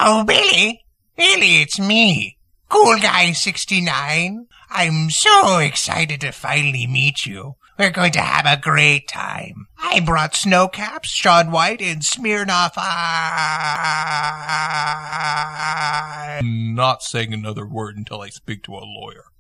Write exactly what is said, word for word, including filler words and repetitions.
Oh, Billy. Billy, it's me. Cool Guy sixty-nine. I'm so excited to finally meet you. We're going to have a great time. I brought Snowcaps, Sean White, and Smirnoff Ice. Not saying another word until I speak to a lawyer.